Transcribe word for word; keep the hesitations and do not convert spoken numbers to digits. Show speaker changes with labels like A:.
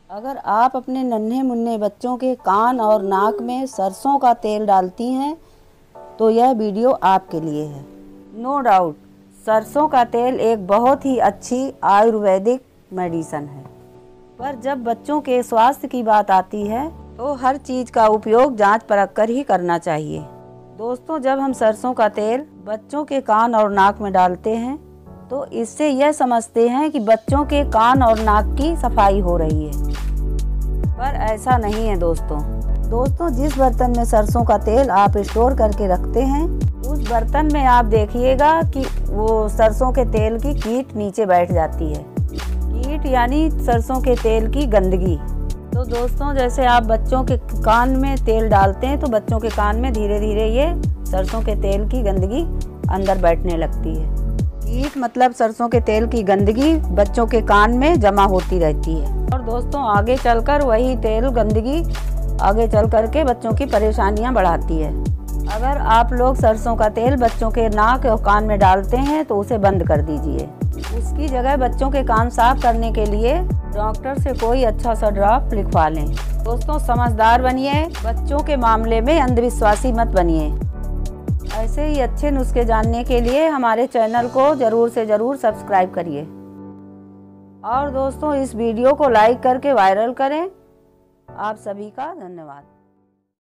A: अगर आप अपने नन्हे मुन्ने बच्चों के कान और नाक में सरसों का तेल डालती हैं तो यह वीडियो आपके लिए है। नो डाउट सरसों का तेल एक बहुत ही अच्छी आयुर्वेदिक मेडिसिन है, पर जब बच्चों के स्वास्थ्य की बात आती है तो हर चीज़ का उपयोग जांच परख कर ही करना चाहिए। दोस्तों, जब हम सरसों का तेल बच्चों के कान और नाक में डालते हैं तो इससे यह समझते हैं कि बच्चों के कान और नाक की सफाई हो रही है, पर ऐसा नहीं है दोस्तों। दोस्तों जिस बर्तन में सरसों का तेल आप स्टोर करके रखते हैं उस बर्तन में आप देखिएगा कि वो सरसों के तेल की कीट नीचे बैठ जाती है। कीट यानी सरसों के तेल की गंदगी। तो दोस्तों जैसे आप बच्चों के कान में तेल डालते हैं तो बच्चों के कान में धीरे धीरे ये सरसों के तेल की गंदगी अंदर बैठने लगती है। कीट मतलब सरसों के तेल की गंदगी बच्चों के कान में जमा होती रहती है और दोस्तों आगे चलकर वही तेल गंदगी आगे चल कर के बच्चों की परेशानियां बढ़ाती है। अगर आप लोग सरसों का तेल बच्चों के नाक और कान में डालते हैं तो उसे बंद कर दीजिए। उसकी जगह बच्चों के कान साफ करने के लिए डॉक्टर से कोई अच्छा सा ड्रॉप लिखवा लें। दोस्तों समझदार बनिए, बच्चों के मामले में अंधविश्वासी मत बनिए। ऐसे ही अच्छे नुस्खे जानने के लिए हमारे चैनल को ज़रूर से ज़रूर सब्सक्राइब करिए और दोस्तों इस वीडियो को लाइक करके वायरल करें। आप सभी का धन्यवाद।